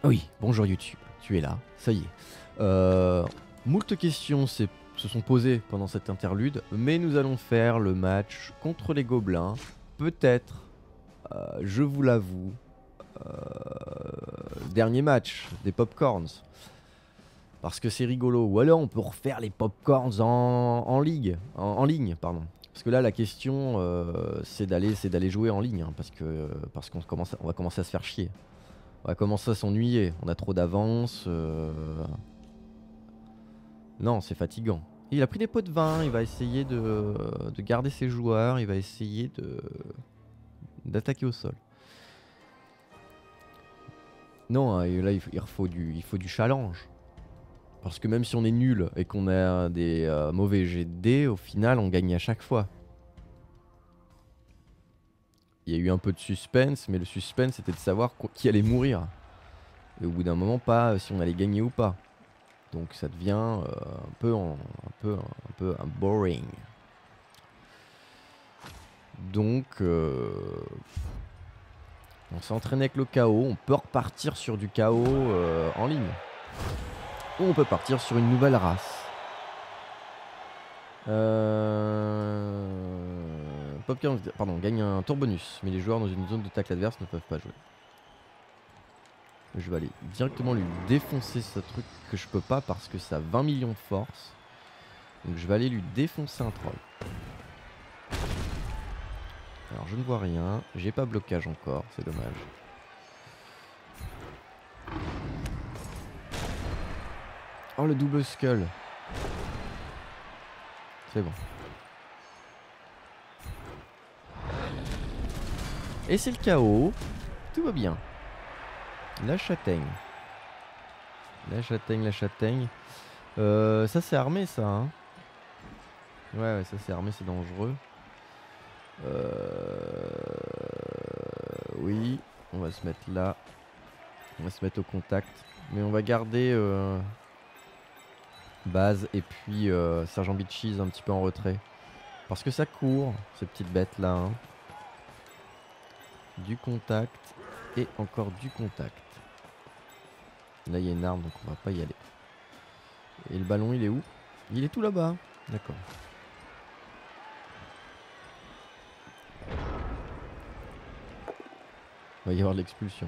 Oui, bonjour YouTube, tu es là, ça y est. Moult questions se sont posées pendant cette interlude, mais nous allons faire le match contre les gobelins. Peut-être, je vous l'avoue, dernier match des popcorns. Parce que c'est rigolo. Ou alors on peut refaire les popcorns en ligue, en ligne, pardon. Parce que là la question c'est d'aller jouer en ligne, hein, parce qu'on va commencer à se faire chier. On va commencer à s'ennuyer, on a trop d'avance. Non, c'est fatigant. Et il a pris des pots de vin, il va essayer de garder ses joueurs, il va essayer d'attaquer au sol. Non, hein, et là il faut du challenge. Parce que même si on est nul et qu'on a des mauvais jets de dés, au final on gagne à chaque fois. Il y a eu un peu de suspense, mais le suspense c'était de savoir qui allait mourir. Et au bout d'un moment, pas si on allait gagner ou pas. Donc ça devient un peu boring. Donc on s'est entraîné avec le chaos. On peut repartir sur du chaos en ligne. Ou on peut partir sur une nouvelle race. Popcorn, pardon, gagne un tour bonus. Mais les joueurs dans une zone de tacle adverse ne peuvent pas jouer. Je vais aller directement lui défoncer ce truc que je peux pas parce que ça a 20 millions de force. Donc je vais aller lui défoncer un troll. Alors je ne vois rien, j'ai pas blocage encore, c'est dommage. Oh le double skull. C'est bon. Et c'est le chaos. Tout va bien. La châtaigne. La châtaigne, la châtaigne. Ça c'est armé ça hein. Ouais ça c'est armé, c'est dangereux. Oui, on va se mettre là. On va se mettre au contact. Mais on va garder base et puis Sergent Bitchies un petit peu en retrait. Parce que ça court, ces petites bêtes là. Hein. Du contact et encore du contact. Là il y a une arme donc on va pas y aller. Et le ballon il est où? Il est tout là-bas. D'accord. Il va y avoir de l'expulsion.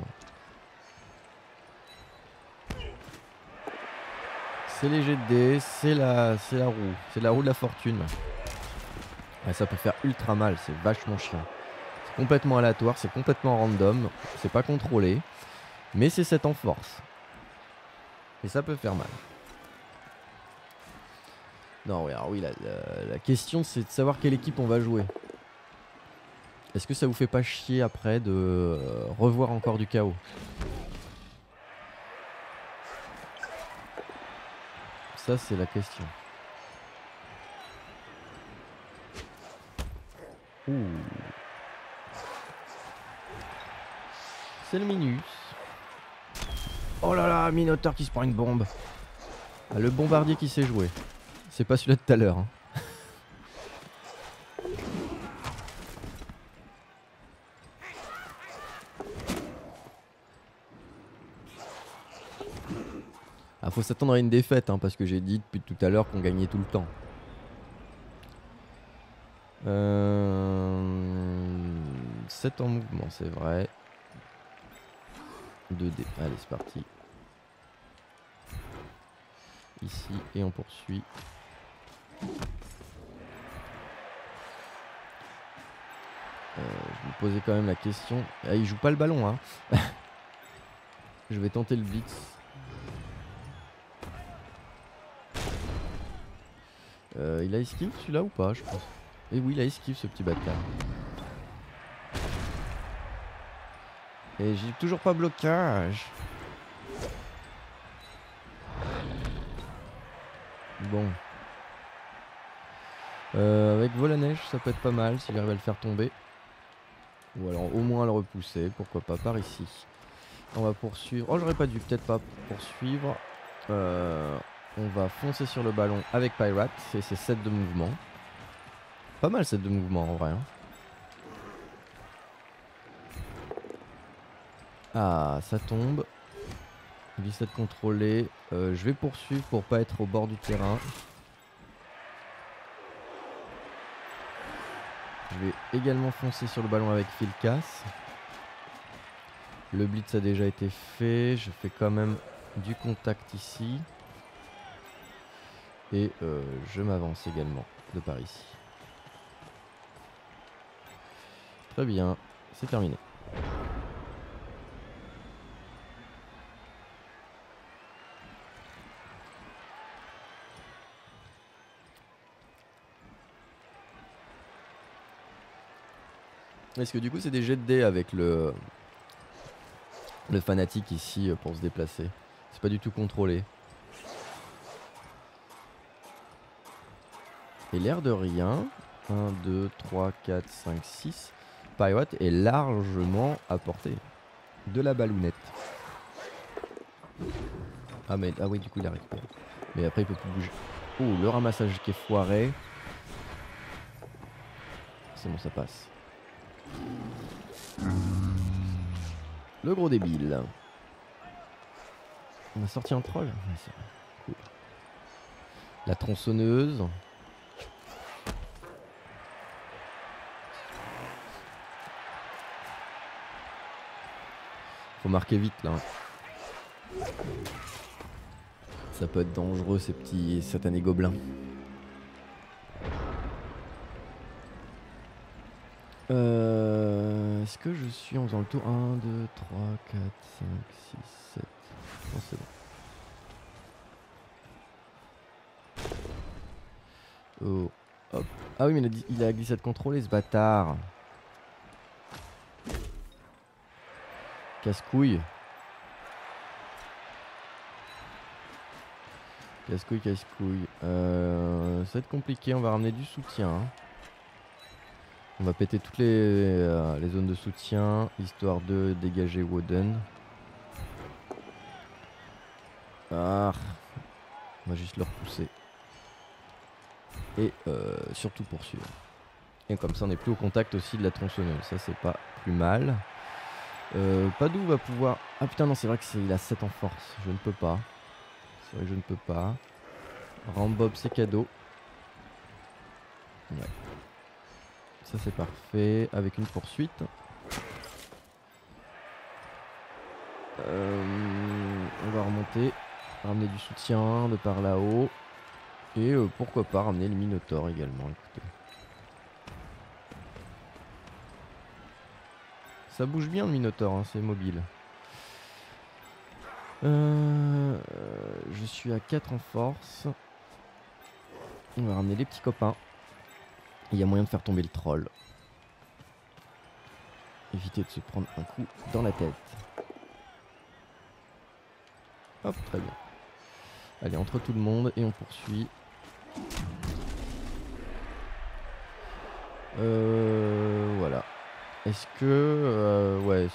C'est les jets de dés, c'est la roue. C'est la roue de la fortune. Et ça peut faire ultra mal, c'est vachement chiant. C'est complètement aléatoire, c'est complètement random, c'est pas contrôlé. Mais c'est 7 en force. Et ça peut faire mal. Non, oui, alors oui, la question c'est de savoir quelle équipe on va jouer. Est-ce que ça vous fait pas chier après de revoir encore du chaos? Ça c'est la question. Ouh. C'est le Minus. Oh là là, Minotaur qui se prend une bombe. Ah, le bombardier qui s'est joué. C'est pas celui-là de tout à l'heure. Hein. Ah, faut s'attendre à une défaite, hein, parce que j'ai dit depuis tout à l'heure qu'on gagnait tout le temps. 7 en mouvement, c'est vrai. 2D. Allez, c'est parti. Ici, et on poursuit. Je me posais quand même la question. Ah, il joue pas le ballon, hein. Je vais tenter le blitz. Il a esquive celui-là ou pas, je pense. Et oui, il a esquive ce petit bâtard. Et j'ai toujours pas blocage. Bon. Avec vol à neige, ça peut être pas mal s'il arrive à le faire tomber. Ou alors au moins le repousser, pourquoi pas par ici. On va poursuivre. Oh, j'aurais pas dû, peut-être pas poursuivre. On va foncer sur le ballon avec Pirate. C'est 7 de mouvement. Pas mal 7 de mouvement en vrai. Hein. Ah, ça tombe. Glissade contrôlée. Je vais poursuivre pour pas être au bord du terrain. Je vais également foncer sur le ballon avec Filkas. Le blitz a déjà été fait. Je fais quand même du contact ici. Et je m'avance également de par ici. Très bien, c'est terminé. Est-ce que du coup c'est des jets de dés avec le fanatique ici pour se déplacer? C'est pas du tout contrôlé. Et l'air de rien, 1, 2, 3, 4, 5, 6, Pirate est largement à portée de la ballounette. Ah oui, du coup il a récupéré. Mais après il peut plus bouger. Oh, le ramassage qui est foiré. C'est bon, ça passe. Le gros débile. On a sorti un troll. Ouais, cool. La tronçonneuse. Faut marquer vite là. Ça peut être dangereux ces petits satanés gobelins. Est-ce que je suis en faisant le tour 1, 2, 3, 4, 5, 6, 7. Non, c'est bon. Oh, hop. Ah oui, mais il a glissade contrôlée ce bâtard. Casse-couille. Casse-couille, casse-couille. Ça va être compliqué, on va ramener du soutien. Hein. On va péter toutes les zones de soutien, histoire de dégager Woden. Ah, on va juste le repousser. Et surtout poursuivre. Et comme ça on n'est plus au contact aussi de la tronçonneuse. Ça c'est pas plus mal. Padou va pouvoir... Ah putain non, c'est vrai qu'il a 7 en force. Je ne peux pas. C'est vrai que je ne peux pas. Rambob c'est cadeau. Ouais. Ça c'est parfait. Avec une poursuite. On va remonter. Ramener du soutien de par là-haut. Et pourquoi pas ramener le Minotaur également. Écoutez. Ça bouge bien le Minotaur, hein, c'est mobile. Je suis à 4 en force. On va ramener les petits copains. Il y a moyen de faire tomber le troll. Éviter de se prendre un coup dans la tête. Hop, très bien. Allez, entre tout le monde et on poursuit. Voilà. Est-ce que... ouais.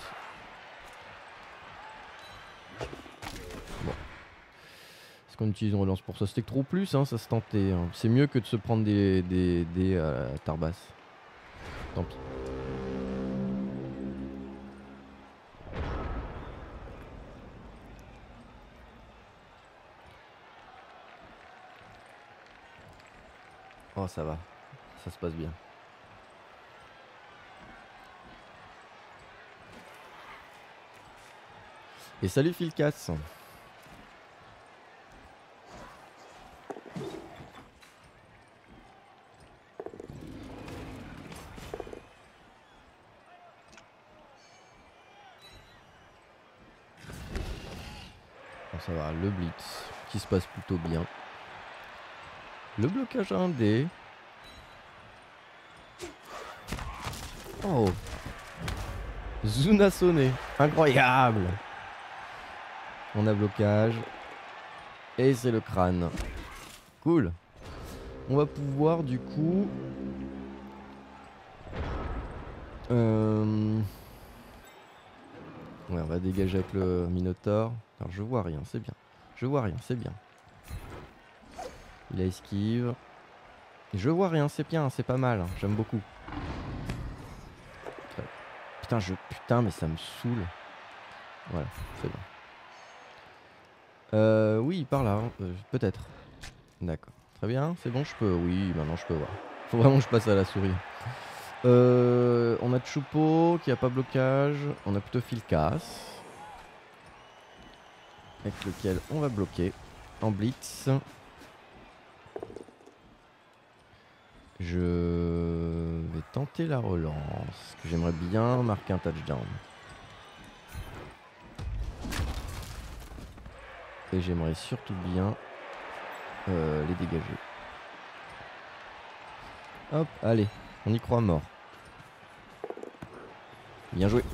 Bon. Est-ce qu'on utilise une relance pour ça? C'était que trop plus, hein, ça se tentait. Hein. C'est mieux que de se prendre des Tarbas. Tant pis. Oh, ça va. Ça se passe bien. Et salut Filkas. Bon, ça va, le blitz qui se passe plutôt bien. Le blocage à 1 dé. Oh, Zuna sonné. Incroyable. On a blocage. Et c'est le crâne. Cool. On va pouvoir du coup... Ouais, on va dégager avec le Minotaur. Alors je vois rien, c'est bien. Je vois rien, c'est bien. Il a esquive. Je vois rien, c'est bien, c'est pas mal. J'aime beaucoup. Putain, mais ça me saoule. Voilà, c'est bon. Oui, par là, peut-être. D'accord. Très bien, c'est bon, je peux. Oui, maintenant je peux voir. Faut vraiment que je passe à la souris. On a Choupo qui a pas blocage. On a plutôt Filkas. Avec lequel on va bloquer. En blitz. Je vais tenter la relance. Que j'aimerais bien marquer un touchdown. Et j'aimerais surtout bien les dégager. Hop, allez, on y croit mort. Bien joué.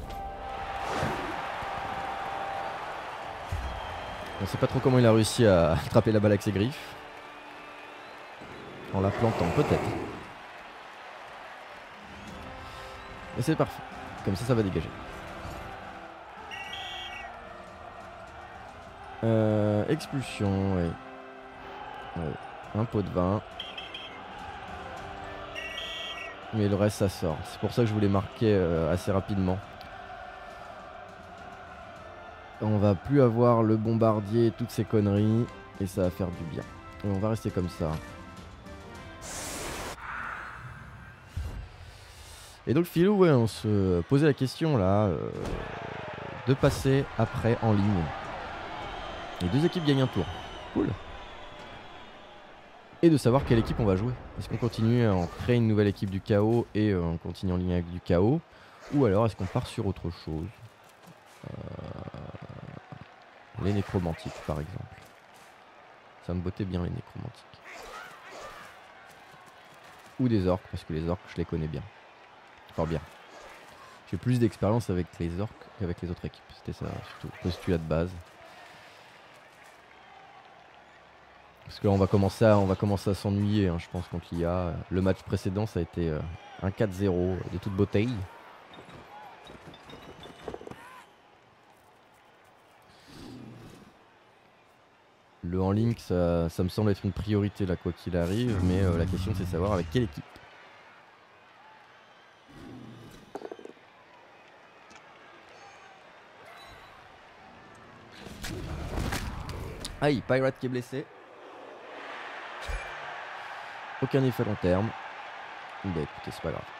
On sait pas trop comment il a réussi à attraper la balle avec ses griffes. En la plantant, peut-être. Et c'est parfait. Comme ça va dégager. Expulsion, ouais. Un pot de vin. Mais le reste, ça sort. C'est pour ça que je voulais marquer assez rapidement. On va plus avoir le bombardier et toutes ces conneries. Et ça va faire du bien. Et on va rester comme ça. Et donc Philou, ouais, on se posait la question là de passer après en ligne. Les deux équipes gagnent un tour. Cool. Et de savoir quelle équipe on va jouer. Est-ce qu'on continue à en créer une nouvelle équipe du chaos et on continue en ligne avec du chaos, ou alors est-ce qu'on part sur autre chose, les nécromantiques par exemple. Ça me bottait bien les nécromantiques. Ou des orques, parce que les orques je les connais bien. Fort bien. J'ai plus d'expérience avec les orques qu'avec les autres équipes. C'était ça surtout, postulat de base. Parce que là on va commencer à s'ennuyer, hein, je pense, contre l'IA. Le match précédent ça a été un 4-0 de toute beauté. Le en ligne, ça me semble être une priorité là, quoi qu'il arrive, mais la question c'est de savoir avec quelle équipe. Aïe, Pirate qui est blessé. Aucun effet long terme. Bah écoutez, c'est pas grave.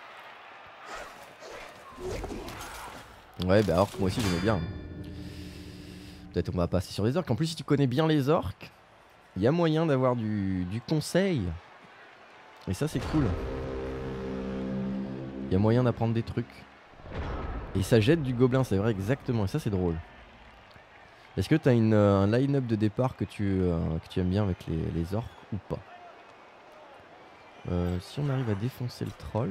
Ouais, bah orc, moi aussi j'aimais bien. Peut-être on va passer sur les orques. En plus, si tu connais bien les orques, il y a moyen d'avoir du conseil. Et ça, c'est cool. Il y a moyen d'apprendre des trucs. Et ça jette du gobelin, c'est vrai, exactement. Et ça, c'est drôle. Est-ce que tu as un line-up de départ que tu aimes bien avec les orques ou pas? Si on arrive à défoncer le troll.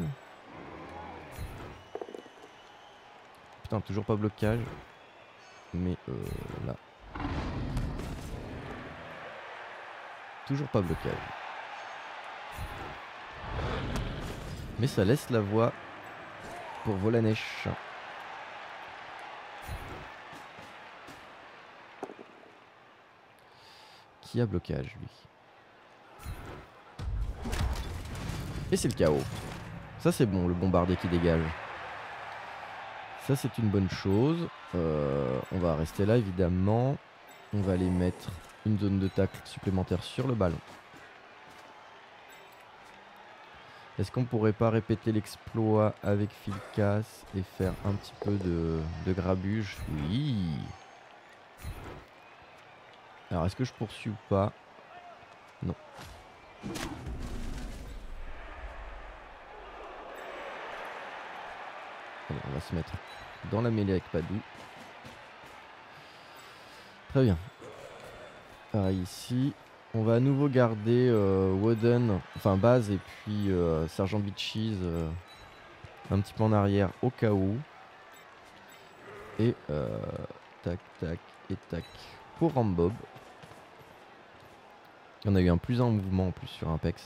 Putain, toujours pas blocage. Mais là. Toujours pas blocage. Mais ça laisse la voie pour Volanesh. Qui a blocage, lui? Et c'est le chaos. Ça, c'est bon, le bombardier qui dégage. Ça, c'est une bonne chose. On va rester là, évidemment. On va aller mettre une zone de tacle supplémentaire sur le ballon. Est-ce qu'on pourrait pas répéter l'exploit avec Filkas et faire un petit peu de grabuge? Oui. Alors, est-ce que je poursuis ou pas? Non. Allez, on va se mettre dans la mêlée avec Padou. Très bien. Pareil ici. On va à nouveau garder Woden, enfin Baz et puis Sergent Bitchies un petit peu en arrière au cas où. Et tac, tac et tac pour Rambob. On a eu un plus en mouvement en plus sur Impex.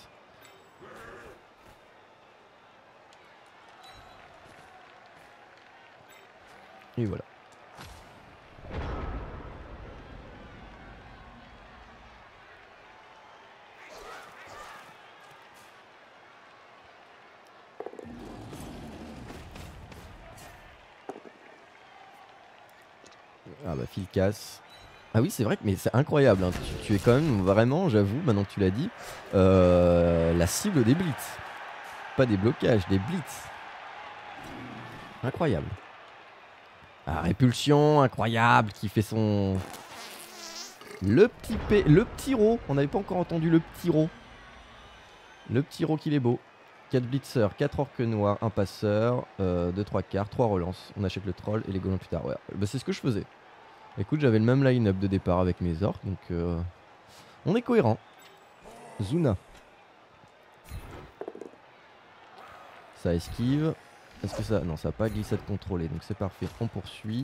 Et voilà. Ah bah Filkas. Ah oui, c'est vrai que mais c'est incroyable, hein. Tu es quand même vraiment, j'avoue, maintenant que tu l'as dit, la cible des blitz. Pas des blocages, des blitz. Incroyable. Ah, répulsion, incroyable, qui fait son... Le petit ro. On n'avait pas encore entendu le petit ro. Le petit ro qu'il est beau. 4 blitzers, 4 orques noirs, 1 passeur, 2-3 quarts, 3 relances. On achète le troll et les golems plus tard. Ouais, bah, c'est ce que je faisais. Écoute, j'avais le même line-up de départ avec mes orques, donc on est cohérent. Zuna. Ça esquive. Est-ce que ça... Non, ça n'a pas glissade contrôlée, donc c'est parfait. On poursuit.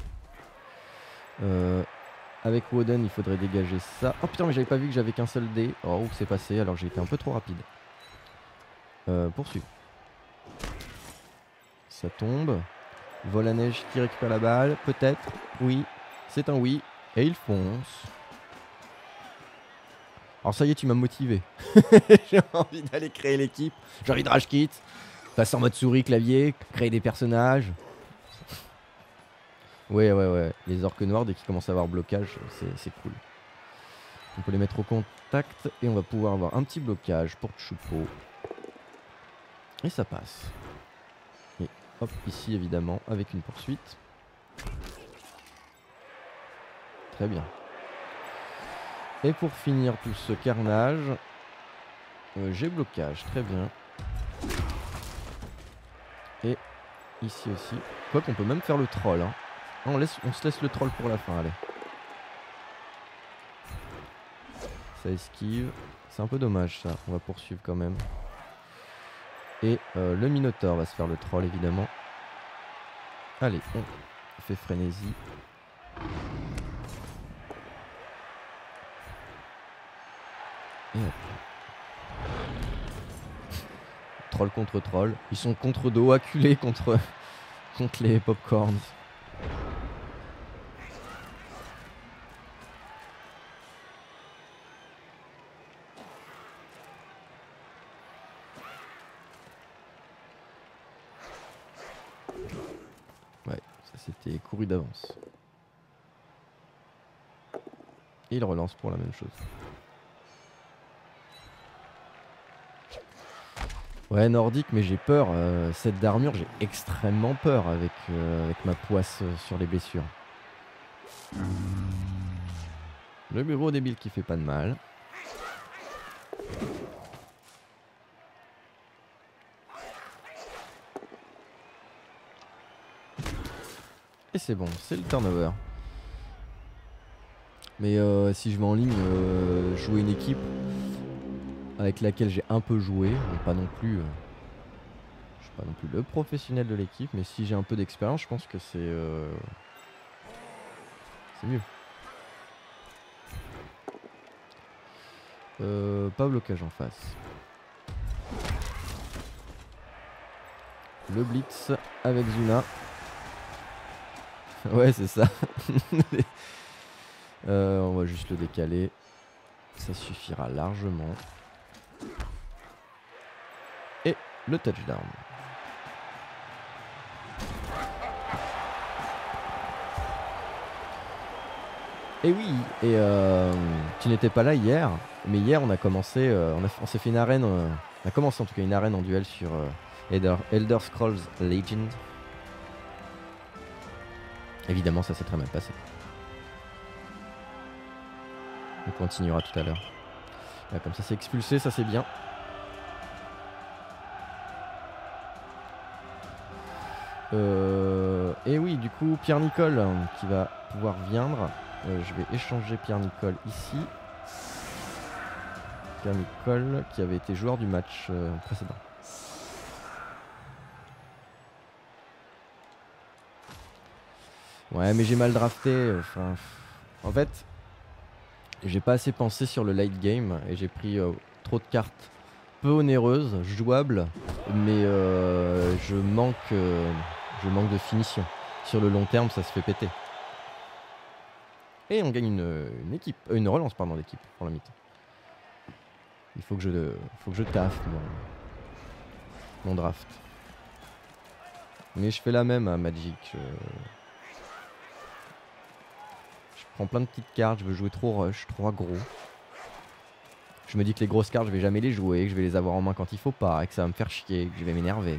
Avec Woden, il faudrait dégager ça. Oh putain, mais j'avais pas vu que j'avais qu'un seul dé. Oh, où c'est passé, alors j'ai été un peu trop rapide. Poursuivre. Ça tombe. Vol à neige qui récupère la balle. Peut-être. Oui. C'est un oui. Et il fonce. Alors ça y est, tu m'as motivé. J'ai envie d'aller créer l'équipe. J'ai envie de rage kit. Passer en mode souris, clavier. Créer des personnages. Ouais. Les orques noirs, dès qu'ils commencent à avoir blocage, c'est cool. On peut les mettre au contact. Et on va pouvoir avoir un petit blocage pour Choupo. Et ça passe. Et hop, ici évidemment, avec une poursuite. Très bien. Et pour finir tout ce carnage, j'ai blocage, très bien. Et ici aussi. Quoi qu'on peut même faire le troll. Hein. On se laisse le troll pour la fin, allez. Ça esquive. C'est un peu dommage ça, on va poursuivre quand même. Et le Minotaur va se faire le troll évidemment. Allez, on fait frénésie. Et hop. Troll contre troll. Ils sont contre dos, acculés contre les popcorns. Ouais, ça c'était couru d'avance. Et il relance pour la même chose. Ouais, nordique, mais j'ai peur. Cette d'armure, j'ai extrêmement peur avec ma poisse sur les blessures. Le bureau débile qui fait pas de mal. Et c'est bon, c'est le turnover. Mais si je vais en ligne jouer une équipe avec laquelle j'ai un peu joué, mais pas non plus... je suis pas non plus le professionnel de l'équipe, mais si j'ai un peu d'expérience, je pense que c'est mieux. Pas blocage en face. Le blitz avec Zuna. Ouais, c'est ça. On va juste le décaler. Ça suffira largement. Et le touchdown. Et oui, et tu n'étais pas là hier, mais hier on a commencé, on s'est fait une arène, on a commencé en tout cas une arène en duel sur Elder Scrolls Legend. Évidemment ça s'est très mal passé. On continuera tout à l'heure. Comme ça c'est expulsé, ça c'est bien. Et oui, du coup Pierre-Nicole qui va pouvoir viendre. Je vais échanger Pierre-Nicole ici. Pierre-Nicole qui avait été joueur du match précédent. Ouais, mais j'ai mal drafté. Enfin, en fait, j'ai pas assez pensé sur le late game et j'ai pris trop de cartes peu onéreuses, jouables, mais je manque de finition. Sur le long terme, ça se fait péter. Et on gagne une relance d'équipe pour la mi-temps. Il faut que je taffe mon draft. Mais je fais la même à Magic. Je prends plein de petites cartes, je veux jouer trop rush, trop aggro. Je me dis que les grosses cartes, je vais jamais les jouer, que je vais les avoir en main quand il faut pas, et que ça va me faire chier, que je vais m'énerver.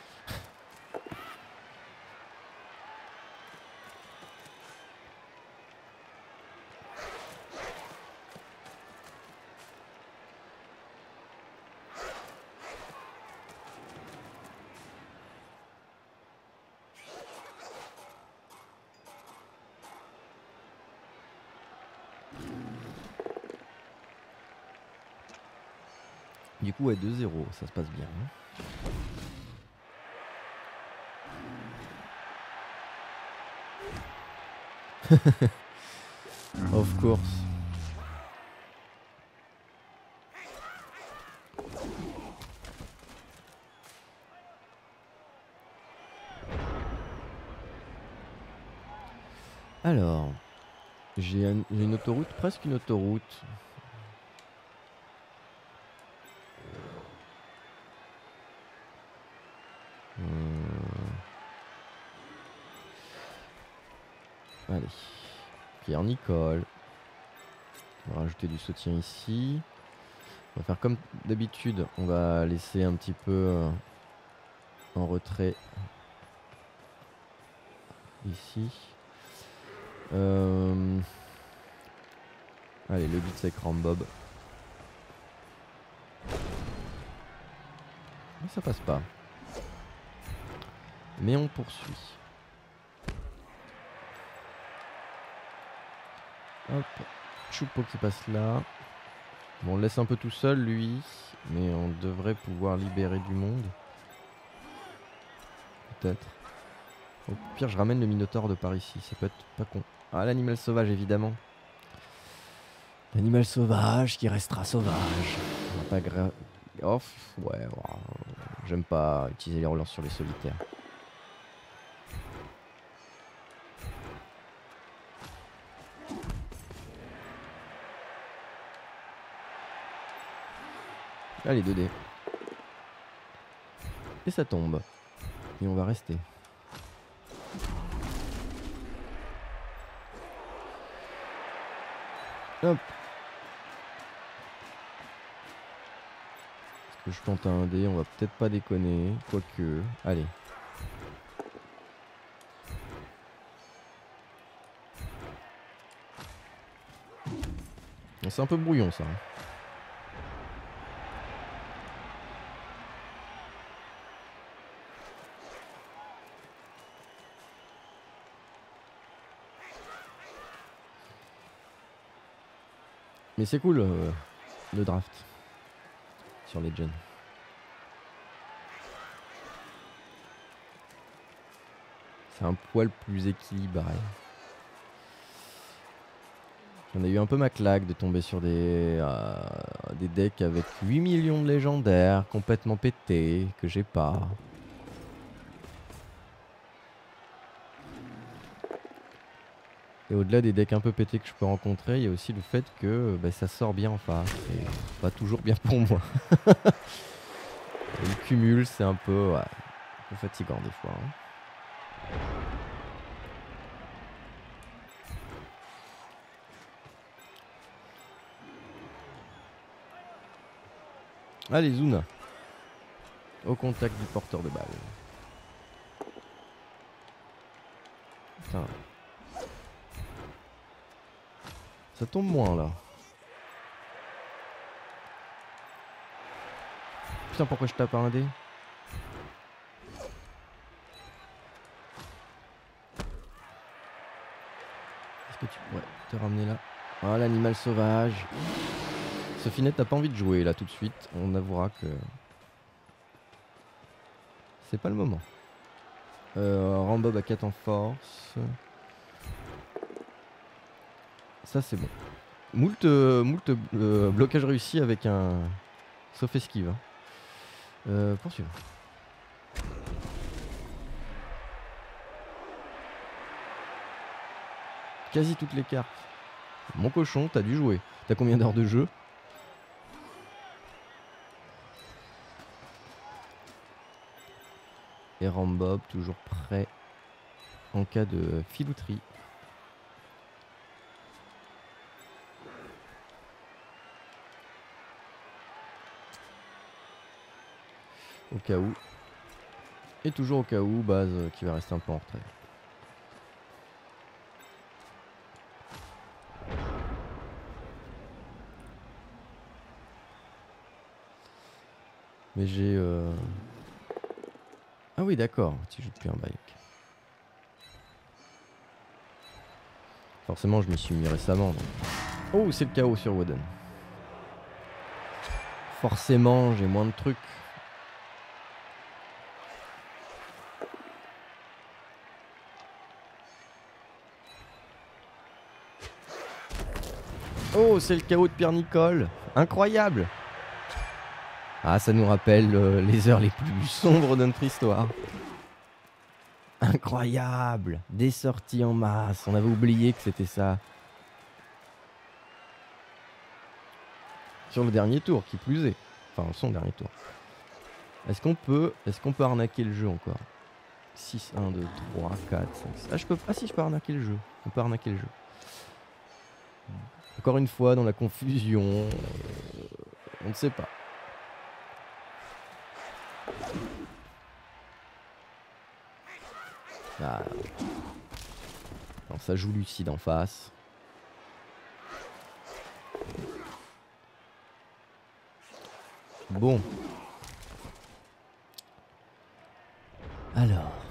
Du coup, ouais, 2-0, ça se passe bien. Of course. Alors, j'ai une autoroute, presque une autoroute. Allez, Pierre-Nicole. On va rajouter du soutien ici. On va faire comme d'habitude, on va laisser un petit peu en retrait ici. Allez, le but c'est Rambob. Mais ça passe pas. Mais on poursuit. Hop, Choupo qui passe là. Bon, on le laisse un peu tout seul lui, mais on devrait pouvoir libérer du monde. Peut-être. Au pire, je ramène le Minotaure de par ici, ça peut être pas con. Ah, l'animal sauvage évidemment. L'animal sauvage qui restera sauvage. On va pas ouais, j'aime pas utiliser les relances sur les solitaires. Allez, 2D. Et ça tombe. Et on va rester. Hop. Est-ce que je tente un dé? On va peut-être pas déconner. Quoique. Allez. C'est un peu brouillon ça. Mais c'est cool le draft sur Legend. C'est un poil plus équilibré. J'en ai eu un peu ma claque de tomber sur des decks avec 8 millions de légendaires complètement pétés que j'ai pas. Et au-delà des decks un peu pétés que je peux rencontrer, il y a aussi le fait que ça sort bien en face. Et pas toujours bien pour moi. Et le cumul, c'est un peu fatigant des fois. Hein. Allez, Zuna. Au contact du porteur de balle. Putain. Ça tombe moins là. Putain, pourquoi je tape à un dé? Est-ce que tu pourrais te ramener là? Ah, l'animal sauvage. Sofinette n'a pas envie de jouer là tout de suite. On avouera que c'est pas le moment. Rambob à 4 en force. Ça c'est bon. Moult blocage réussi avec un sauf esquive. Poursuivre. Quasi toutes les cartes. Mon cochon, t'as dû jouer. T'as combien d'heures de jeu? Et Rambob, toujours prêt en cas de filouterie. Au cas où. Et toujours au cas où, base qui va rester un peu en retrait. Mais j'ai... Ah oui d'accord, tu joues depuis un bike. Forcément je m'y suis mis récemment. Donc. Oh c'est le chaos sur Woden. Forcément j'ai moins de trucs. Oh c'est le chaos de Pierre Nicole. Incroyable. Ah ça nous rappelle les heures les plus sombres de notre histoire. Incroyable. Des sorties en masse. On avait oublié que c'était ça. Sur le dernier tour, qui plus est. Enfin, son dernier tour. Est-ce qu'on peut arnaquer le jeu encore? 6, 1, 2, 3, 4, 5, 6. Ah, si, je peux arnaquer le jeu. On peut arnaquer le jeu. Encore une fois, dans la confusion. On ne sait pas. Ah. Non, ça joue lucide en face. Bon. Alors.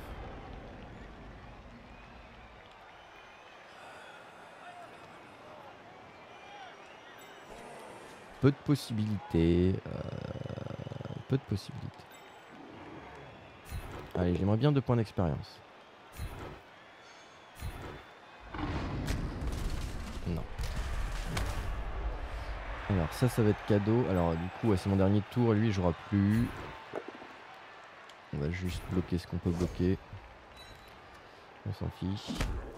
Peu de possibilités. Peu de possibilités. Allez, j'aimerais bien 2 points d'expérience. Non. Alors ça va être cadeau. Alors du coup, c'est mon dernier tour. Lui, il jouera plus. On va juste bloquer ce qu'on peut bloquer. On s'en fiche.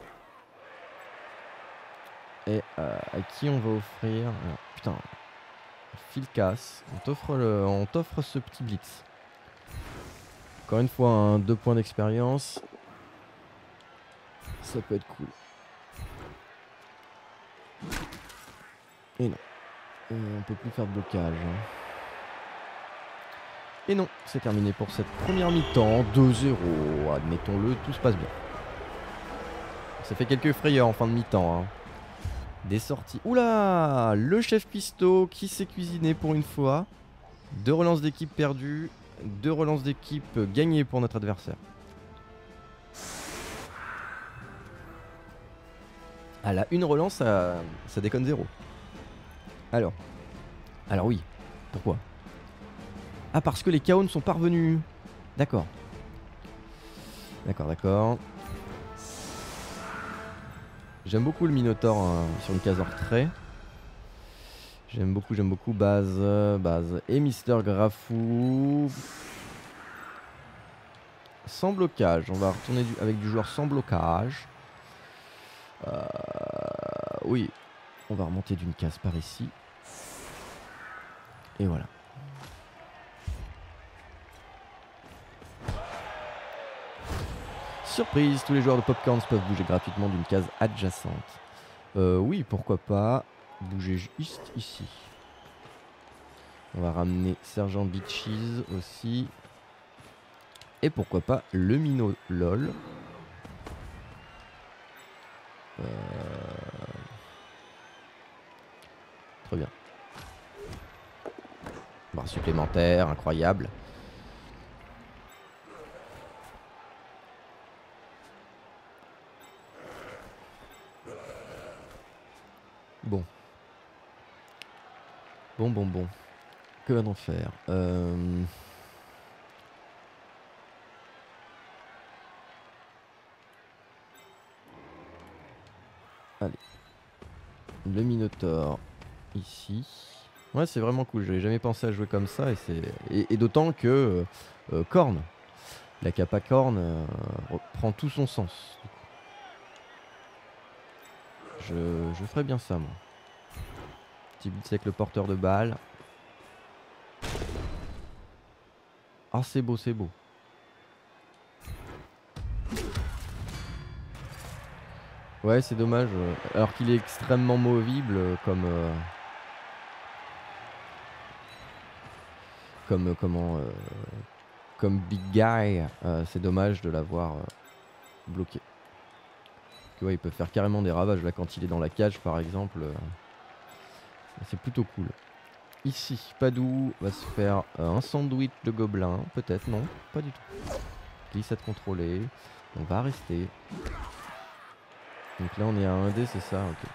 Et à qui on va offrir... Alors, putain. Fil casse. On t'offre ce petit blitz. Encore une fois, 2 points d'expérience. Ça peut être cool. Et non. On peut plus faire de blocage. Et non, c'est terminé pour cette première mi-temps. 2-0. Admettons-le, tout se passe bien. Ça fait quelques frayeurs en fin de mi-temps. Hein. Des sorties. Oula, le chef Pisto qui s'est cuisiné pour une fois. 2 relances d'équipe perdues. 2 relances d'équipe gagnées pour notre adversaire. À la 1 relance, ça déconne 0. Alors oui. Pourquoi? Ah, parce que les KO ne sont pas revenus. D'accord. D'accord. J'aime beaucoup le Minotaur sur une case en retrait. J'aime beaucoup. Base. Et Mister Grafou. Sans blocage. On va retourner avec du joueur sans blocage. Oui. On va remonter d'une case par ici. Et voilà. Surprise, tous les joueurs de Popcorns peuvent bouger gratuitement d'une case adjacente. Oui, pourquoi pas bouger juste ici. On va ramener Sergent Bitches aussi. Et pourquoi pas le Mino LOL. Très bien. Barre supplémentaire, incroyable. Bon. Que va-t-on faire? Allez. Le Minotaur ici. Ouais, c'est vraiment cool. J'avais jamais pensé à jouer comme ça. Et d'autant que Korn, la capa Korn, prend tout son sens. Je ferais bien ça, moi. Petit blitz avec le porteur de balle. Ah, c'est beau. Ouais, c'est dommage. Alors qu'il est extrêmement movible comment comme big guy, c'est dommage de l'avoir bloqué. Tu vois, il peut faire carrément des ravages là quand il est dans la cage par exemple. C'est plutôt cool. Ici, Padou va se faire un sandwich de gobelin. Peut-être, non, pas du tout. Glissade contrôlée. On va rester. Donc là, on est à 1D, c'est ça, ok.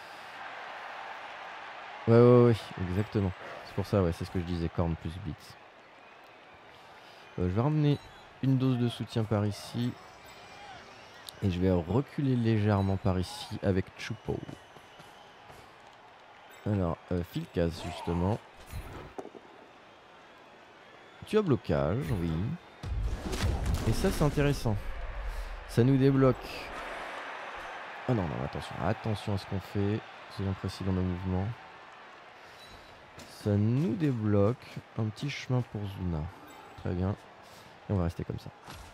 Ouais, exactement. C'est pour ça, ouais, c'est ce que je disais, corne plus blitz. Je vais ramener une dose de soutien par ici. Et je vais reculer légèrement par ici avec Chupo. Alors, Filcas justement. Tu as blocage, oui. Et ça, c'est intéressant. Ça nous débloque. Ah non, non, attention. Attention à ce qu'on fait. Soyons précis dans nos mouvements. Ça nous débloque un petit chemin pour Zuna. Très bien. Et on va rester comme ça.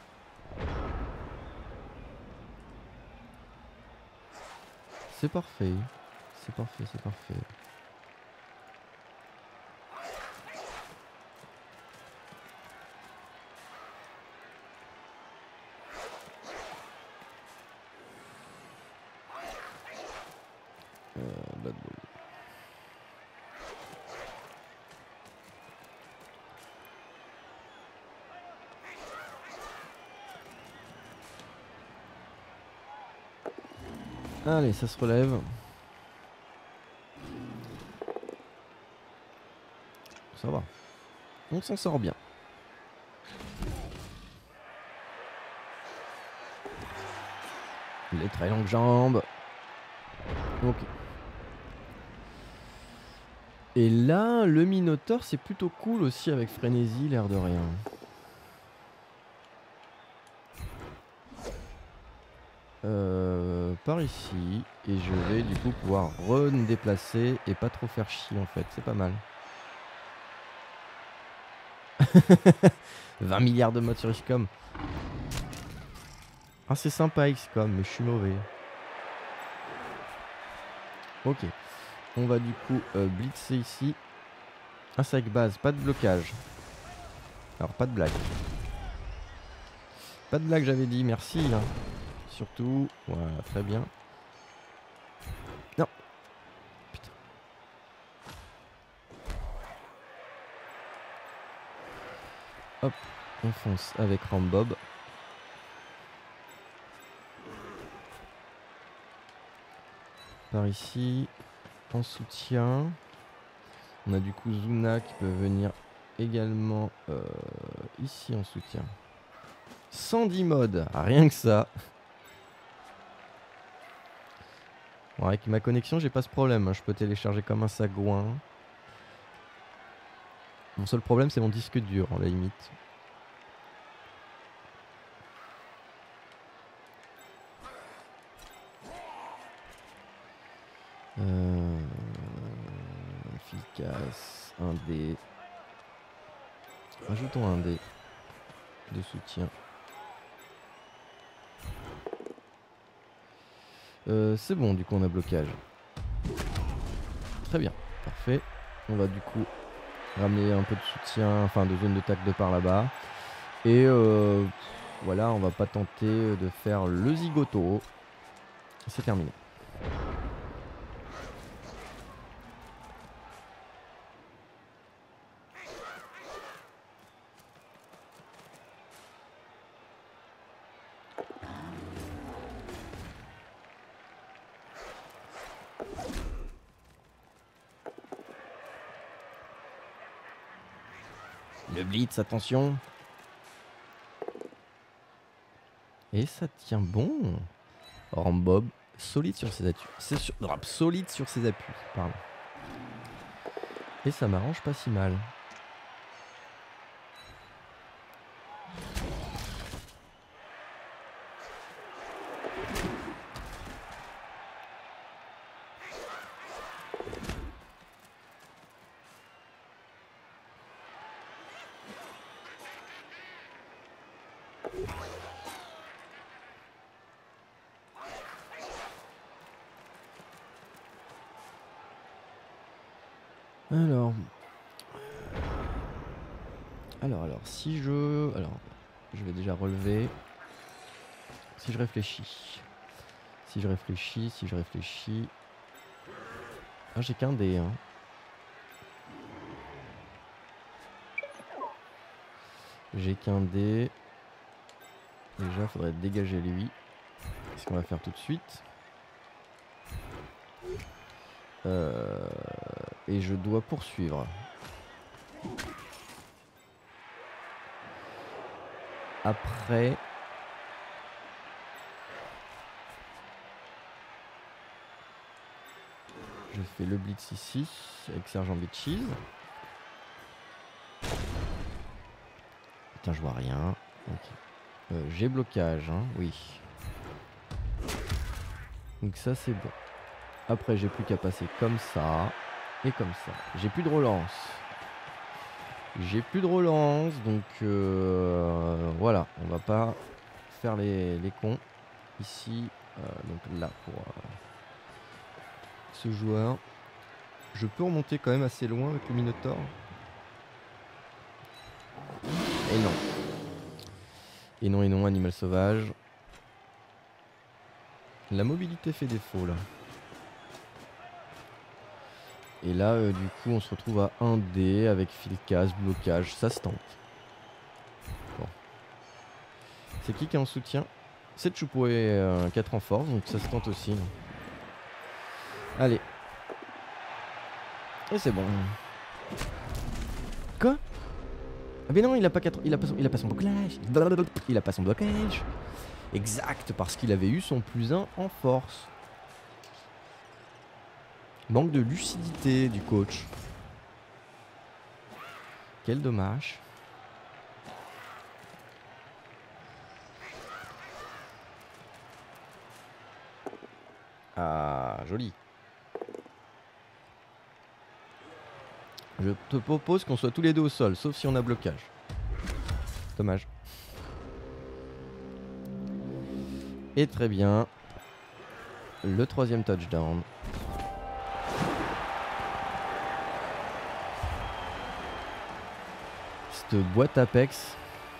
C'est parfait. C'est parfait, c'est parfait. Blood Bowl. Allez, ça se relève. Ça va. On s'en sort bien. Les très longues jambes. Ok. Et là, le Minotaur, c'est plutôt cool aussi avec frénésie, l'air de rien. Par ici. Et je vais du coup pouvoir redéplacer et pas trop faire chier en fait. C'est pas mal. 20 milliards de modes sur XCOM. Ah, c'est sympa XCOM, mais je suis mauvais. Ok. On va du coup blitzer ici. Un sac base, pas de blocage. Alors, pas de blague. Pas de blague, j'avais dit, merci. Hein. Surtout, voilà, très bien. Non. Putain. Hop, on fonce avec Rambob. Par ici, en soutien. On a du coup Zuna qui peut venir également ici en soutien. 110 modes, rien que ça. Bon, avec ma connexion, j'ai pas ce problème. Hein. Je peux télécharger comme un sagouin. Mon seul problème, c'est mon disque dur, à la limite. Efficace. Un dé. Rajoutons un dé de soutien. C'est bon, du coup, on a blocage. Très bien, parfait. On va du coup ramener un peu de soutien, enfin de zone de tac de par là-bas. Et voilà, on va pas tenter de faire le zigoto. C'est terminé. Le blitz, attention. Et ça tient bon. Rambob, solide sur ses appuis. C'est solide sur ses appuis, pardon. Et ça m'arrange pas si mal. Alors, Alors, si je... Alors, je vais déjà relever. Si je réfléchis. Si je réfléchis... Ah, j'ai qu'un dé, hein. J'ai qu'un dé. Déjà, faudrait dégager lui. C'est ce qu'on va faire tout de suite. Et je dois poursuivre. Après... Je fais le blitz ici, avec Sergent Bitches. Putain, je vois rien. Okay. J'ai blocage, hein, oui. Donc ça, c'est bon. Après, j'ai plus qu'à passer comme ça et comme ça. J'ai plus de relance. Donc voilà, on va pas faire les cons. Ici, donc là, pour ce joueur. Je peux remonter quand même assez loin avec le Minotaur. Et non. Et non, animal sauvage. La mobilité fait défaut là. Et là, du coup, on se retrouve à 1D avec fil casse, blocage. Ça se tente. Bon. C'est qui est en soutien? 7 Choupo et 4 en force, donc ça se tente aussi. Allez. Et c'est bon. Quoi? Ah mais non, il a pas 4... il a pas son blocage. Il a pas son blocage. Exact, parce qu'il avait eu son +1 en force. Manque de lucidité du coach. Quel dommage. Ah, joli. Je te propose qu'on soit tous les deux au sol, sauf si on a blocage. Dommage. Et très bien. Le 3e touchdown. Cette boîte Apex.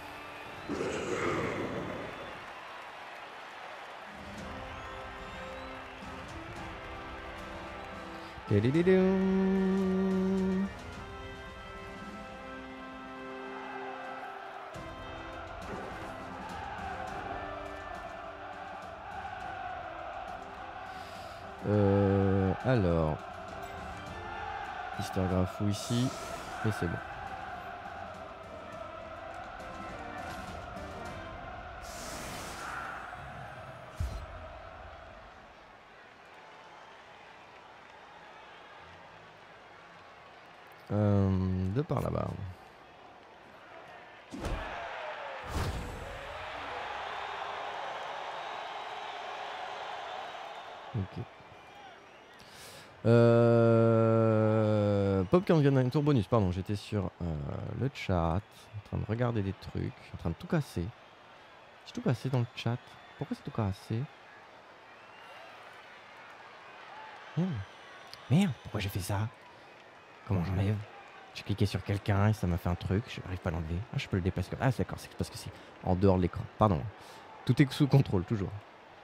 Alors, Hystergrafou ici, et c'est bon. De par là-bas. Ok. Popcorn vient d'un tour bonus, pardon, j'étais sur le chat, en train de regarder des trucs, en train de tout casser. J'ai tout cassé dans le chat. Pourquoi c'est tout cassé? Merde, pourquoi j'ai fait ça? Comment j'enlève? J'ai cliqué sur quelqu'un et ça m'a fait un truc, je n'arrive pas à l'enlever. Ah, je peux le déplacer comme... Ah, d'accord, c'est parce que c'est en dehors de l'écran. Pardon. Tout est sous contrôle, toujours.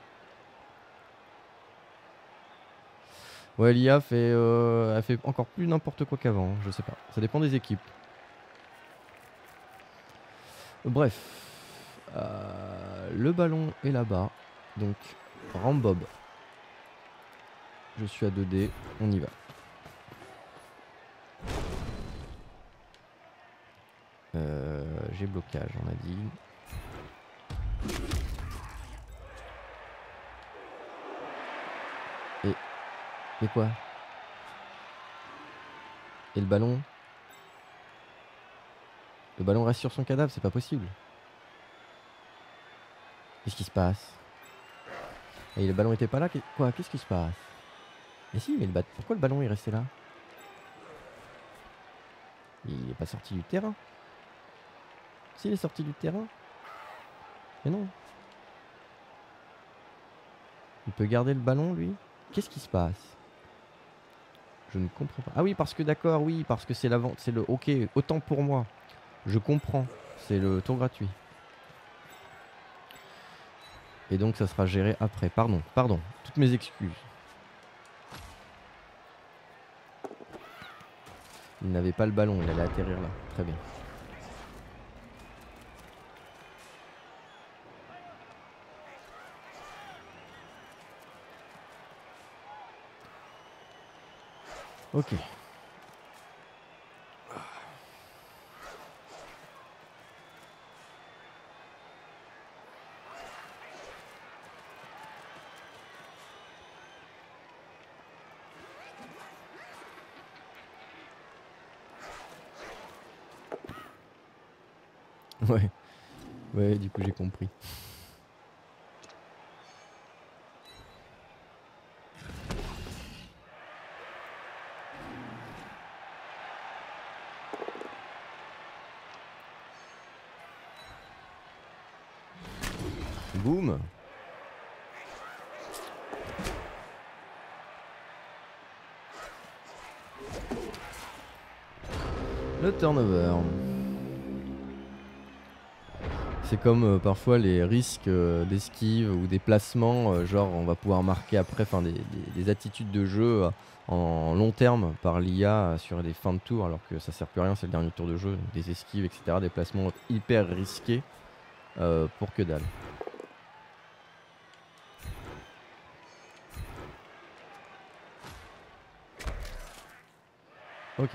Ouais, l'IA fait, elle fait encore plus n'importe quoi qu'avant, je sais pas. Ça dépend des équipes. Bref. Le ballon est là-bas. Donc, Rambob. Je suis à 2D, on y va. J'ai blocage, on a dit. Et quoi? Et le ballon? Le ballon reste sur son cadavre, c'est pas possible. Qu'est-ce qui se passe? Et le ballon était pas là? Quoi? Qu'est-ce qui se passe? Mais si, mais pourquoi le ballon est resté là? Il est pas sorti du terrain. S'il est sorti du terrain. Mais non. Il peut garder le ballon, lui? Qu'est-ce qui se passe? Je ne comprends pas. Ah oui, parce que d'accord, oui, parce que c'est l'avant, c'est le... Ok, autant pour moi. Je comprends. C'est le tour gratuit. Et donc ça sera géré après. Pardon, pardon. Toutes mes excuses. Il n'avait pas le ballon, il allait atterrir là. Très bien. Ok. Ouais. Ouais, du coup j'ai compris. Boum. Le turnover. C'est comme parfois les risques d'esquive ou des placements, genre on va pouvoir marquer après des attitudes de jeu en long terme par l'IA sur des fins de tour alors que ça sert plus à rien, c'est le dernier tour de jeu, donc des esquives, etc. Des placements hyper risqués pour que dalle. Ok.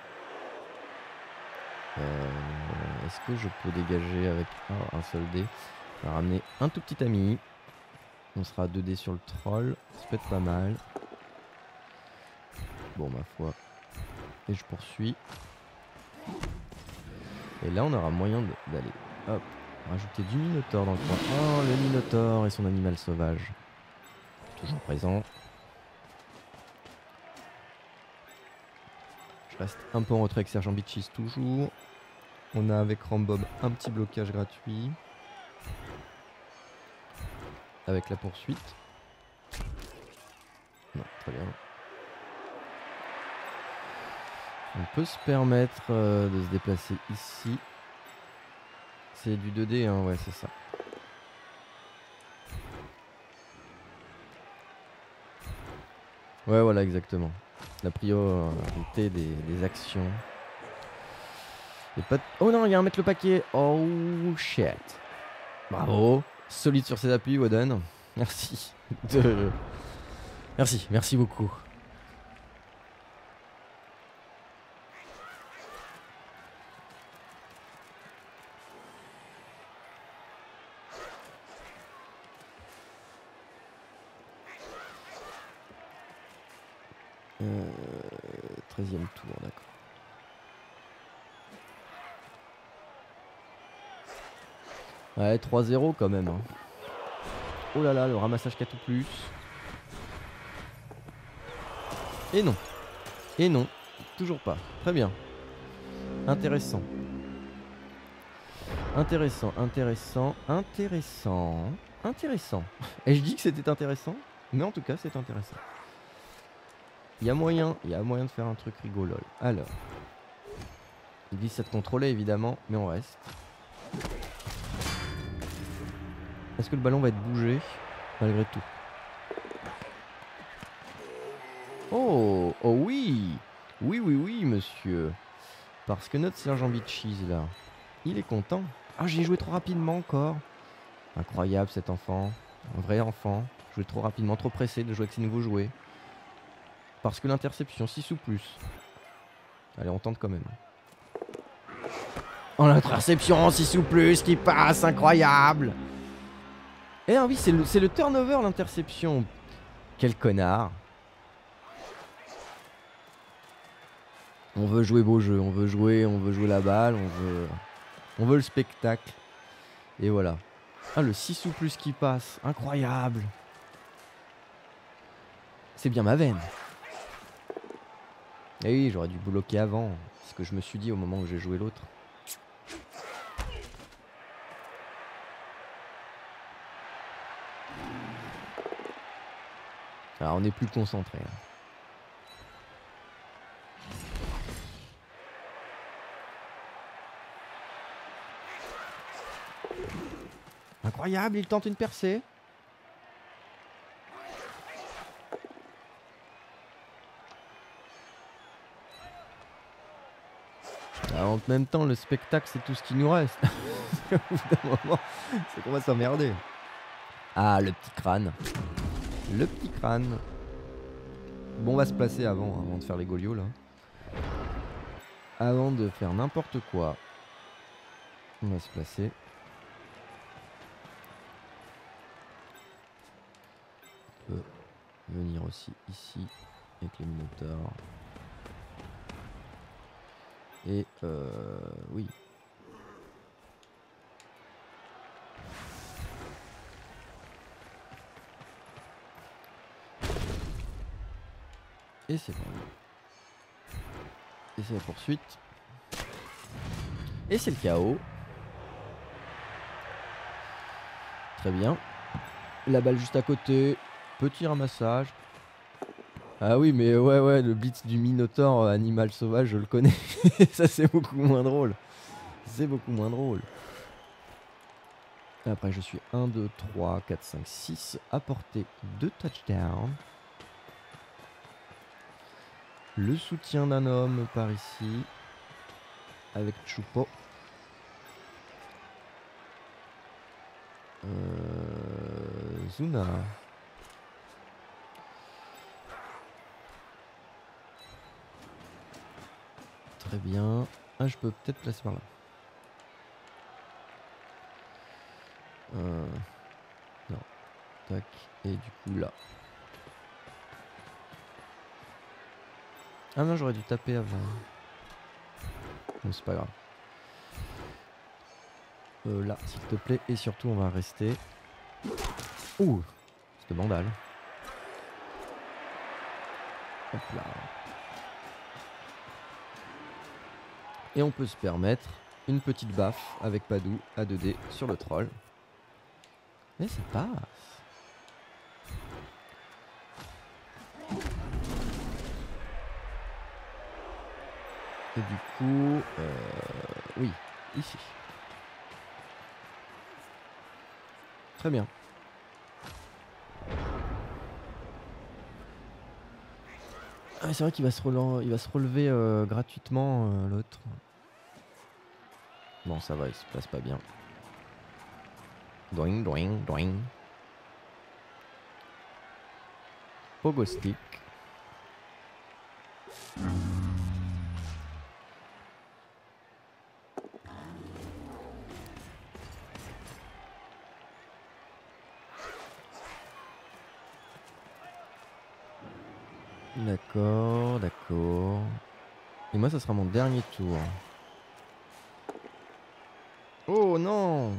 Est-ce que je peux dégager avec un seul dé? On va ramener un tout petit ami. On sera à 2 dés sur le troll. Ça peut être pas mal. Bon, ma foi. Et je poursuis. Et là, on aura moyen d'aller, hop, rajouter du Minotaure dans le coin. Oh, le Minotaure et son animal sauvage. Toujours présent. Je reste un peu en retrait avec Sergent Bitchis toujours. On a avec Rambob un petit blocage gratuit. Avec la poursuite. Non, très bien. On peut se permettre de se déplacer ici. C'est du 2D, hein, ouais, c'est ça. Ouais, voilà, exactement. La priorité des actions. Et pas de... Oh non, il y a un mettre le paquet. Oh shit. Bravo. Solide sur ses appuis, Woden. Merci. Merci, merci beaucoup. Euh... 13e tour, d'accord. Ouais, 3-0 quand même. Hein. Oh là là, le ramassage 4 ou plus. Et non. Et non. Toujours pas. Très bien. Intéressant. Intéressant, intéressant, intéressant, intéressant. Et je dis que c'était intéressant, mais en tout cas c'est intéressant. Il y a moyen de faire un truc rigolo. Alors, il glisse à te contrôler évidemment, mais on reste. Est-ce que le ballon va être bougé malgré tout? Oh, oh oui, oui, oui, oui, monsieur. Parce que notre sergent Bitchis là, il est content. Ah, j'ai joué trop rapidement encore. Incroyable cet enfant, un vrai enfant. Joué trop rapidement, trop pressé de jouer avec ses nouveaux jouets. Parce que l'interception 6 ou plus. Allez, on tente quand même. Oh, l'interception 6 ou plus qui passe, incroyable. Eh oui, c'est le turnover, l'interception. Quel connard. On veut jouer beau jeu, on veut jouer la balle, on veut le spectacle. Et voilà. Ah, le 6 ou plus qui passe, incroyable. C'est bien ma veine. Eh oui, j'aurais dû bloquer avant. C'est ce que je me suis dit au moment où j'ai joué l'autre. Alors on est plus concentré. Hein. incroyable, il tente une percée. Alors, en même temps, le spectacle, c'est tout ce qui nous reste. Au bout d'un moment, c'est qu'on va s'emmerder. Ah, le petit crâne. Le petit crâne. Bon, on va se placer avant de faire les goliots, là. Avant de faire n'importe quoi. On va se placer. On peut venir aussi ici avec les minotaures. Et oui. Et c'est bon. Et c'est la poursuite. Et c'est le chaos. Très bien. La balle juste à côté. Petit ramassage. Ah oui, mais ouais, le blitz du Minotaure animal sauvage, je le connais. Ça, c'est beaucoup moins drôle. C'est beaucoup moins drôle. Après, je suis 1, 2, 3, 4, 5, 6. Apporter 2 touchdowns. Le soutien d'un homme par ici. Avec Choupo. Zuna. Très bien. Ah, je peux peut-être placer par là. Non. Tac. Et du coup là. Ah non, j'aurais dû taper avant. Bon, c'est pas grave. Là, s'il te plaît. Et surtout, on va rester. Ouh, c'était bandale. Hop là. Et on peut se permettre une petite baffe avec Padou à 2D sur le troll. Et ça passe. Et du coup, oui, ici. Très bien. Ah, c'est vrai qu'il va se relever gratuitement l'autre. Bon, ça va, il se place pas bien. Doing, doing, doing. Pogo stick. D'accord, d'accord. Et moi, ça sera mon dernier tour. Oh non!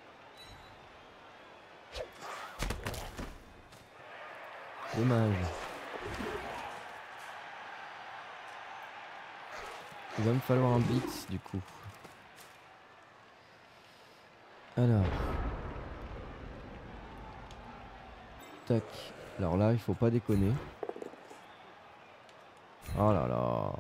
Dommage. Il va me falloir un blitz du coup. Alors. Tac. Alors là, il faut pas déconner. Oh là là.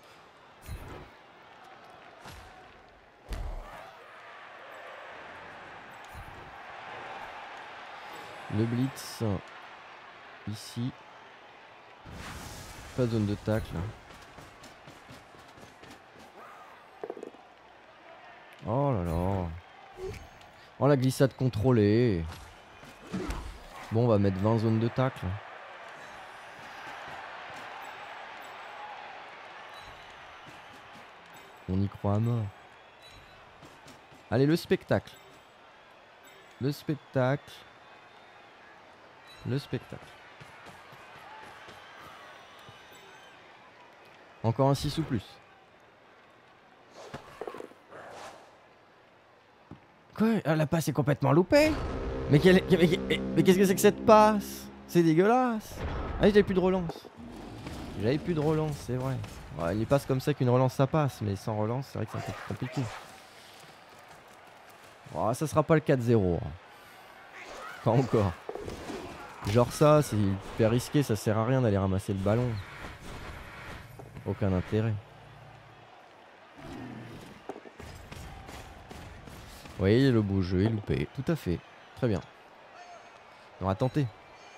Le blitz. Ici. Pas de zone de tacle. Oh là là. Oh la glissade contrôlée. Bon, on va mettre 20 zones de tacle. On y croit à mort. Allez, le spectacle. Le spectacle. Le spectacle. Encore un 6 ou plus. Quoi? Ah, la passe est complètement loupée. Mais qu'est-ce que c'est que cette passe? C'est dégueulasse. Ah, j'avais plus de relance. J'avais plus de relance, c'est vrai. Ouais, il passe comme ça qu'une relance ça passe, mais sans relance, c'est vrai que c'est un peu plus compliqué. Oh, ça sera pas le 4-0. Pas encore. Genre ça, c'est hyper risqué, ça sert à rien d'aller ramasser le ballon. Aucun intérêt. Oui, le beau jeu est loupé, tout à fait. Très bien. On va tenter.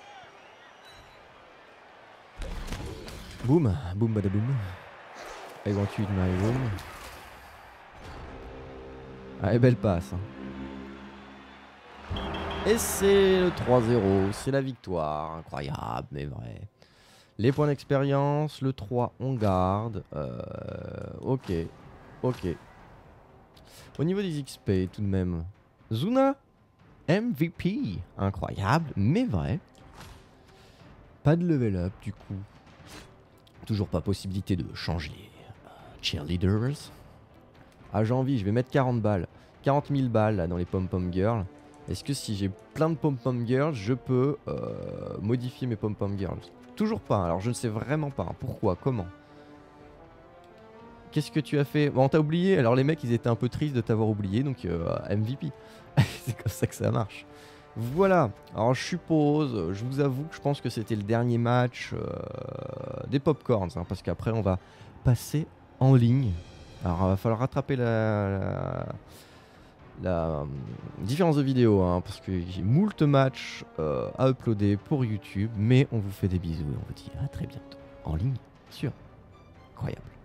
Boum, boum badaboum. I want you in my room. Allez, belle passe. Et c'est le 3-0, c'est la victoire. Incroyable, mais vrai. Les points d'expérience, le 3, on garde. Ok, ok. Au niveau des XP, tout de même. Zuna, MVP. Incroyable, mais vrai. Pas de level up, du coup. Toujours pas possibilité de changer les cheerleaders. Ah, j'ai envie, je vais mettre 40 balles. 40 000 balles là, dans les pom-pom girls. Est-ce que si j'ai plein de pom-pom girls, je peux modifier mes pom-pom girls? Toujours pas, alors je ne sais vraiment pas. Pourquoi? Comment? Qu'est-ce que tu as fait? Bon, on t'a oublié. Alors les mecs, ils étaient un peu tristes de t'avoir oublié, donc MVP. C'est comme ça que ça marche. Voilà, alors je suppose, je vous avoue que je pense que c'était le dernier match des Popcorns, hein, parce qu'après on va passer en ligne. Alors il va falloir rattraper la différence de vidéo, hein, parce que j'ai moult matchs à uploader pour YouTube, mais on vous fait des bisous et on vous dit à très bientôt en ligne, bien sûr. Incroyable.